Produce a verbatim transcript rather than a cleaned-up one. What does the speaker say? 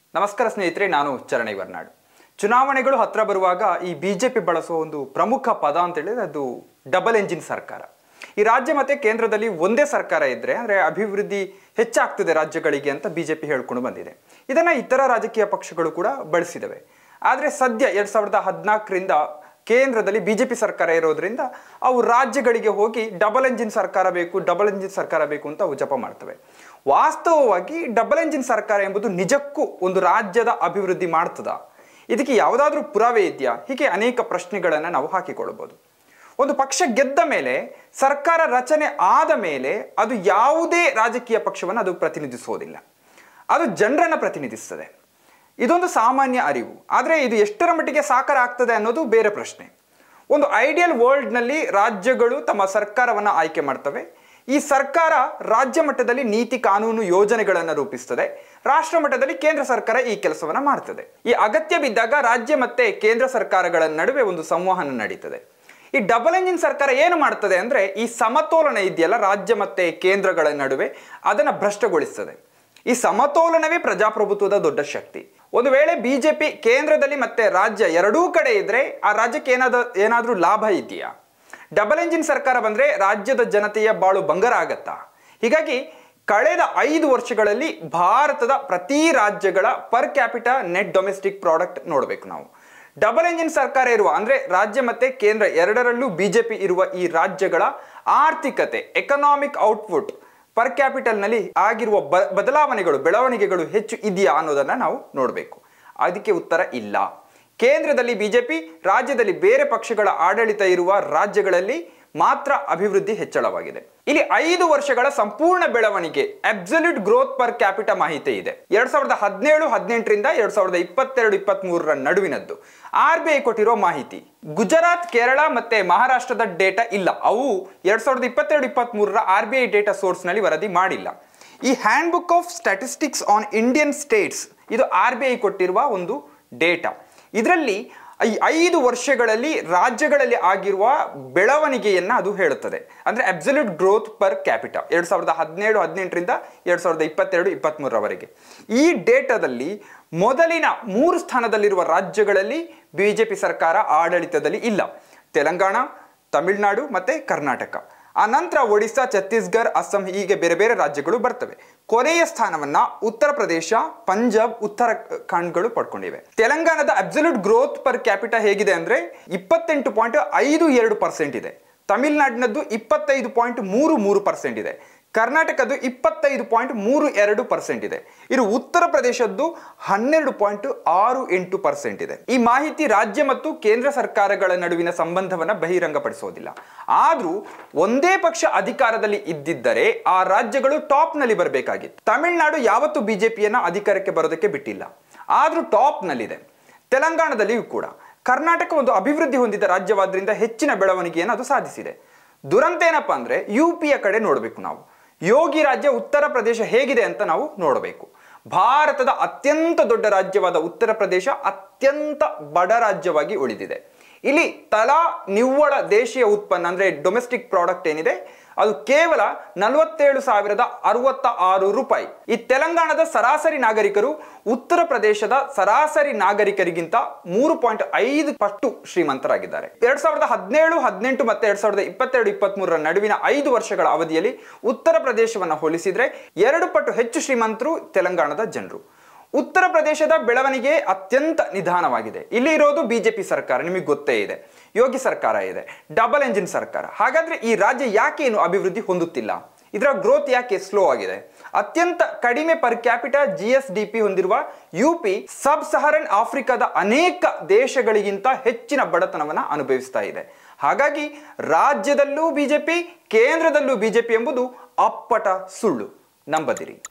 ನಮಸ್ಕಾರ ಸ್ನೇಹಿತರೆ, ನಾನು ಚರಣೈ ವರ್ನಾಡು. ಚುನಾವಣೆಗಳು ಹತ್ರ ಬರುವಾಗ ಈ ಬಿಜೆಪಿ ಬಳಸುವ ಒಂದು ಪ್ರಮುಖ ಪದ ಅಂತ ಹೇಳಿದ್ರೆ ಅದು ಡಬಲ್ ಎಂಜಿನ್ ಸರ್ಕಾರ. ಈ ರಾಜ್ಯ ಮತ್ತೆ ಕೇಂದ್ರದಲ್ಲಿ ಒಂದೇ ಸರ್ಕಾರ ಇದ್ರೆ ಅಂದ್ರೆ ಅಭಿವೃದ್ಧಿ ಹೆಚ್ಚಾಗ್ತದೆ ರಾಜ್ಯಗಳಿಗೆ ಅಂತ ಬಿಜೆಪಿ ಹೇಳ್ಕೊಂಡು ಬಂದಿದೆ. ಇದನ್ನ ಇತರ ರಾಜಕೀಯ ಪಕ್ಷಗಳು ಕೂಡ ಬಳಸಿದವೆ. ಆದ್ರೆ ಸದ್ಯ ಎರಡ್ ಸಾವಿರದ ಹದಿನಾಲ್ಕರಿಂದ ಕೇಂದ್ರದಲ್ಲಿ ಬಿಜೆಪಿ ಸರ್ಕಾರ ಇರೋದ್ರಿಂದ ಅವು ರಾಜ್ಯಗಳಿಗೆ ಹೋಗಿ ಡಬಲ್ ಎಂಜಿನ್ ಸರ್ಕಾರ ಬೇಕು ಡಬಲ್ ಎಂಜಿನ್ ಸರ್ಕಾರ ಬೇಕು ಅಂತ ಅವು ಜಪ ಮಾಡ್ತವೆ. ವಾಸ್ತವವಾಗಿ ಡಬಲ್ ಎಂಜಿನ್ ಸರ್ಕಾರ ಎಂಬುದು ನಿಜಕ್ಕೂ ಒಂದು ರಾಜ್ಯದ ಅಭಿವೃದ್ಧಿ ಮಾಡ್ತದ? ಇದಕ್ಕೆ ಯಾವುದಾದ್ರೂ ಪುರಾವೆ ಇದೆಯಾ? ಹೀಗೆ ಅನೇಕ ಪ್ರಶ್ನೆಗಳನ್ನು ನಾವು ಹಾಕಿಕೊಳ್ಳಬಹುದು. ಒಂದು ಪಕ್ಷ ಗೆದ್ದ ಮೇಲೆ, ಸರ್ಕಾರ ರಚನೆ ಆದ ಮೇಲೆ ಅದು ಯಾವುದೇ ರಾಜಕೀಯ ಪಕ್ಷವನ್ನು ಅದು ಪ್ರತಿನಿಧಿಸುವುದಿಲ್ಲ, ಅದು ಜನರನ್ನು ಪ್ರತಿನಿಧಿಸ್ತದೆ. ಇದೊಂದು ಸಾಮಾನ್ಯ ಅರಿವು. ಆದರೆ ಇದು ಎಷ್ಟರ ಮಟ್ಟಿಗೆ ಸಾಕಾರ ಆಗ್ತದೆ ಅನ್ನೋದು ಬೇರೆ ಪ್ರಶ್ನೆ. ಒಂದು ಐಡಿಯಲ್ ವರ್ಲ್ಡ್ನಲ್ಲಿ ರಾಜ್ಯಗಳು ತಮ್ಮ ಸರ್ಕಾರವನ್ನು ಆಯ್ಕೆ ಮಾಡ್ತವೆ. ಈ ಸರ್ಕಾರ ರಾಜ್ಯ ಮಟ್ಟದಲ್ಲಿ ನೀತಿ ಕಾನೂನು ಯೋಜನೆಗಳನ್ನು ರೂಪಿಸ್ತದೆ. ರಾಷ್ಟ್ರ ಮಟ್ಟದಲ್ಲಿ ಕೇಂದ್ರ ಸರ್ಕಾರ ಈ ಕೆಲಸವನ್ನು ಮಾಡ್ತದೆ. ಈ ಅಗತ್ಯ ಬಿದ್ದಾಗ ರಾಜ್ಯ ಮತ್ತೆ ಕೇಂದ್ರ ಸರ್ಕಾರಗಳ ನಡುವೆ ಒಂದು ಸಂವಹನ ನಡೀತದೆ. ಈ ಡಬಲ್ ಎಂಜಿನ್ ಸರ್ಕಾರ ಏನು ಮಾಡ್ತದೆ ಅಂದ್ರೆ ಈ ಸಮತೋಲನ ಇದೆಯಲ್ಲ ರಾಜ್ಯ ಮತ್ತೆ ಕೇಂದ್ರಗಳ ನಡುವೆ, ಅದನ್ನು ಭ್ರಷ್ಟಗೊಳಿಸ್ತದೆ. ಈ ಸಮತೋಲನವೇ ಪ್ರಜಾಪ್ರಭುತ್ವದ ದೊಡ್ಡ ಶಕ್ತಿ. ಒಂದು ವೇಳೆ ಬಿಜೆಪಿ ಕೇಂದ್ರದಲ್ಲಿ ಮತ್ತೆ ರಾಜ್ಯ ಎರಡೂ ಕಡೆ ಇದ್ರೆ ಆ ರಾಜ್ಯಕ್ಕೆ ಏನಾದ ಏನಾದ್ರೂ ಲಾಭ ಇದೆಯಾ? ಡಬಲ್ ಎಂಜಿನ್ ಸರ್ಕಾರ ಬಂದ್ರೆ ರಾಜ್ಯದ ಜನತೆಯ ಬಾಳು ಬಂಗಾರ ಆಗತ್ತಾ? ಹೀಗಾಗಿ ಕಳೆದ ಐದು ವರ್ಷಗಳಲ್ಲಿ ಭಾರತದ ಪ್ರತಿ ರಾಜ್ಯಗಳ per capita net domestic product ನೋಡಬೇಕು ನಾವು. ಡಬಲ್ ಎಂಜಿನ್ ಸರ್ಕಾರ ಇರುವ ಅಂದ್ರೆ ರಾಜ್ಯ ಮತ್ತೆ ಕೇಂದ್ರ ಎರಡರಲ್ಲೂ ಬಿಜೆಪಿ ಇರುವ ಈ ರಾಜ್ಯಗಳ ಆರ್ಥಿಕತೆ, ಎಕನಾಮಿಕ್ ಔಟ್ಪುಟ್, ಪರ್ ಕ್ಯಾಪಿಟಲ್ನಲ್ಲಿ ಆಗಿರುವ ಬದಲಾವಣೆಗಳು, ಬೆಳವಣಿಗೆಗಳು ಹೆಚ್ಚು ಇದೆಯಾ ಅನ್ನೋದನ್ನ ನಾವು ನೋಡಬೇಕು. ಅದಕ್ಕೆ ಉತ್ತರ ಇಲ್ಲ. ಕೇಂದ್ರದಲ್ಲಿ ಬಿಜೆಪಿ, ರಾಜ್ಯದಲ್ಲಿ ಬೇರೆ ಪಕ್ಷಗಳ ಆಡಳಿತ ಇರುವ ರಾಜ್ಯಗಳಲ್ಲಿ ಮಾತ್ರ ಅಭಿವೃದ್ಧಿ ಹೆಚ್ಚಳವಾಗಿದೆ. ಇಲ್ಲಿ ಐದು ವರ್ಷಗಳ ಸಂಪೂರ್ಣ ಬೆಳವಣಿಗೆ ಅಬ್ಸಲ್ಯೂಟ್ ಗ್ರೋತ್ ಪರ್ ಕ್ಯಾಪಿಟಾ ಮಾಹಿತಿ ಇದೆ. ಎರಡ್ ಸಾವಿರದ ಹದಿನೇಳು ಹದಿನೆಂಟರಿಂದ ಎರಡ್ ಸಾವಿರದ ಇಪ್ಪತ್ತೆರಡು ಇಪ್ಪತ್ತ್ ಮೂರರ ನಡುವಿನದ್ದು ಆರ್ ಬಿ ಐ ಕೊಟ್ಟಿರೋ ಮಾಹಿತಿ. ಗುಜರಾತ್, ಕೇರಳ ಮತ್ತೆ ಮಹಾರಾಷ್ಟ್ರದ ಡೇಟಾ ಇಲ್ಲ. ಅವು ಎರಡ್ ಸಾವಿರದ ಇಪ್ಪತ್ತೆರಡು ಇಪ್ಪತ್ತ್ ಮೂರರ R B I data source ನಲ್ಲಿ ವರದಿ ಮಾಡಿಲ್ಲ. ಈ handbook of statistics on Indian states, ಇದು ಆರ್ ಬಿ ಐ ಕೊಟ್ಟಿರುವ ಒಂದು ಡೇಟಾ. ಇದರಲ್ಲಿ ಈ ಐದು ವರ್ಷಗಳಲ್ಲಿ ರಾಜ್ಯಗಳಲ್ಲಿ ಆಗಿರುವ ಬೆಳವಣಿಗೆಯನ್ನ ಅದು ಹೇಳುತ್ತದೆ. ಅಂದ್ರೆ ಅಬ್ಸಲ್ಯೂಟ್ ಗ್ರೋತ್ ಪರ್ ಕ್ಯಾಪಿಟಾ ಎರಡ್ ಸಾವಿರದ ಹದಿನೇಳು ಹದಿನೆಂಟರಿಂದ ಎರಡ್ ಸಾವಿರದ ಇಪ್ಪತ್ತೆರಡು ಇಪ್ಪತ್ತ್ ಮೂರರವರೆಗೆ. ಈ ಡೇಟಾದಲ್ಲಿ ಮೊದಲಿನ ಮೂರು ಸ್ಥಾನದಲ್ಲಿರುವ ರಾಜ್ಯಗಳಲ್ಲಿ ಬಿಜೆಪಿ ಸರ್ಕಾರ ಆಡಳಿತದಲ್ಲಿ ಇಲ್ಲ. ತೆಲಂಗಾಣ, ತಮಿಳುನಾಡು ಮತ್ತೆ ಕರ್ನಾಟಕ. ಆ ನಂತರ ಒಡಿಶಾ, ಛತ್ತೀಸ್ಗಢ, ಅಸ್ಸಾಂ ಹೀಗೆ ಬೇರೆ ಬೇರೆ ರಾಜ್ಯಗಳು ಬರ್ತವೆ. ಕೊನೆಯ ಸ್ಥಾನವನ್ನ ಉತ್ತರ ಪ್ರದೇಶ, ಪಂಜಾಬ್, ಉತ್ತರಾಖಂಡ್ಗಳು ಪಡ್ಕೊಂಡಿವೆ. ತೆಲಂಗಾಣದ ಅಬ್ಸಲ್ಯೂಟ್ ಗ್ರೋತ್ ಪರ್ ಕ್ಯಾಪಿಟಾ ಹೇಗಿದೆ ಅಂದ್ರೆ ಇಪ್ಪತ್ತೆಂಟು ಪಾಯಿಂಟ್ ಐದು ಎರಡು ಪರ್ಸೆಂಟ್ ಇದೆ. ತಮಿಳುನಾಡಿನದ್ದು ಇಪ್ಪತ್ತೈದು ಪಾಯಿಂಟ್ ಮೂರು ಮೂರು ಪರ್ಸೆಂಟ್ ಇದೆ. ಕರ್ನಾಟಕದ್ದು ಇಪ್ಪತ್ತೈದು ಪಾಯಿಂಟ್ ಮೂರು ಎರಡು ಪರ್ಸೆಂಟ್ ಇದೆ. ಇದು ಉತ್ತರ ಪ್ರದೇಶದ್ದು ಹನ್ನೆರಡು ಪಾಯಿಂಟ್ ಆರು ಎಂಟು ಪರ್ಸೆಂಟ್ ಇದೆ. ಈ ಮಾಹಿತಿ ರಾಜ್ಯ ಮತ್ತು ಕೇಂದ್ರ ಸರ್ಕಾರಗಳ ನಡುವಿನ ಸಂಬಂಧವನ್ನ ಬಹಿರಂಗಪಡಿಸೋದಿಲ್ಲ. ಆದ್ರೂ ಒಂದೇ ಪಕ್ಷ ಅಧಿಕಾರದಲ್ಲಿ ಇದ್ದಿದ್ದರೆ ಆ ರಾಜ್ಯಗಳು ಟಾಪ್ ನಲ್ಲಿ ಬರಬೇಕಾಗಿತ್ತು. ತಮಿಳುನಾಡು ಯಾವತ್ತೂ ಬಿಜೆಪಿಯನ್ನ ಅಧಿಕಾರಕ್ಕೆ ಬರೋದಕ್ಕೆ ಬಿಟ್ಟಿಲ್ಲ, ಆದ್ರೂ ಟಾಪ್ ನಲ್ಲಿದೆ. ತೆಲಂಗಾಣದಲ್ಲಿಯೂ ಕೂಡ. ಕರ್ನಾಟಕ ಒಂದು ಅಭಿವೃದ್ಧಿ ಹೊಂದಿದ ರಾಜ್ಯವಾದ್ರಿಂದ ಹೆಚ್ಚಿನ ಬೆಳವಣಿಗೆಯನ್ನು ಅದು ಸಾಧಿಸಿದೆ. ದುರಂತ ಏನಪ್ಪಾ ಅಂದ್ರೆ ಯು ಪಿಯ ಕಡೆ ನೋಡಬೇಕು ನಾವು. ಯೋಗಿ ರಾಜ್ಯ ಉತ್ತರ ಪ್ರದೇಶ ಹೇಗಿದೆ ಅಂತ ನಾವು ನೋಡಬೇಕು. ಭಾರತದ ಅತ್ಯಂತ ದೊಡ್ಡ ರಾಜ್ಯವಾದ ಉತ್ತರ ಪ್ರದೇಶ ಅತ್ಯಂತ ಬಡ ರಾಜ್ಯವಾಗಿ ಉಳಿದಿದೆ. ಇಲ್ಲಿ ತಲಾ ನಿವ್ವಳ ದೇಶೀಯ ಉತ್ಪನ್ನ ಅಂದ್ರೆ ಡೊಮೆಸ್ಟಿಕ್ ಪ್ರಾಡಕ್ಟ್ ಏನಿದೆ ಅದು ಕೇವಲ ನಲವತ್ತೇಳು ಸಾವಿರದ ಅರವತ್ತ ಆರು ರೂಪಾಯಿ. ಈ ತೆಲಂಗಾಣದ ಸರಾಸರಿ ನಾಗರಿಕರು ಉತ್ತರ ಪ್ರದೇಶದ ಸರಾಸರಿ ನಾಗರಿಕರಿಗಿಂತ ಮೂರು ಪಾಯಿಂಟ್ ಐದು ಪಟ್ಟು ಶ್ರೀಮಂತರಾಗಿದ್ದಾರೆ. ಎರಡ್ ಸಾವಿರದ ಹದಿನೇಳು ಹದಿನೆಂಟು ಮತ್ತೆ ಎರಡ್ ಸಾವಿರದ ಇಪ್ಪತ್ತೆರಡು ಇಪ್ಪತ್ತ್ ಮೂರರ ನಡುವಿನ ಐದು ವರ್ಷಗಳ ಅವಧಿಯಲ್ಲಿ ಉತ್ತರ ಪ್ರದೇಶವನ್ನು ಹೋಲಿಸಿದ್ರೆ ಎರಡು ಪಟ್ಟು ಹೆಚ್ಚು ಶ್ರೀಮಂತರು ತೆಲಂಗಾಣದ ಜನರು. ಉತ್ತರ ಪ್ರದೇಶದ ಬೆಳವಣಿಗೆ ಅತ್ಯಂತ ನಿಧಾನವಾಗಿದೆ. ಇಲ್ಲಿ ಇರೋದು ಬಿಜೆಪಿ ಸರ್ಕಾರ, ನಿಮಗೆ ಗೊತ್ತೇ ಇದೆ. ಯೋಗಿ ಸರ್ಕಾರ ಇದೆ, ಡಬಲ್ ಎಂಜಿನ್ ಸರ್ಕಾರ. ಹಾಗಾದ್ರೆ ಈ ರಾಜ್ಯ ಯಾಕೆ ಏನು ಅಭಿವೃದ್ಧಿ ಹೊಂದುತ್ತಿಲ್ಲ? ಇದರ ಗ್ರೋತ್ ಯಾಕೆ ಸ್ಲೋ ಆಗಿದೆ? ಅತ್ಯಂತ ಕಡಿಮೆ per capita G S D P ಹೊಂದಿರುವ ಯು ಪಿ ಸಬ್ ಸಹರನ್ ಆಫ್ರಿಕಾದ ಅನೇಕ ದೇಶಗಳಿಗಿಂತ ಹೆಚ್ಚಿನ ಬಡತನವನ್ನು ಅನುಭವಿಸ್ತಾ ಇದೆ. ಹಾಗಾಗಿ ರಾಜ್ಯದಲ್ಲೂ ಬಿಜೆಪಿ, ಕೇಂದ್ರದಲ್ಲೂ ಬಿಜೆಪಿ ಎಂಬುದು ಅಪ್ಪಟ ಸುಳ್ಳು. ನಂಬದಿರಿ.